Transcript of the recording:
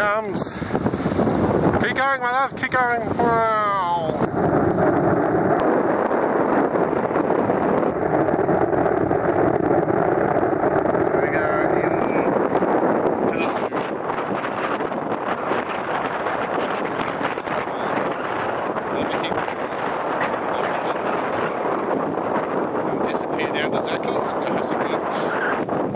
comes. Keep going, my love, keep going. Wow. There we go, into the disappear down to Zacky's, go have some lunch.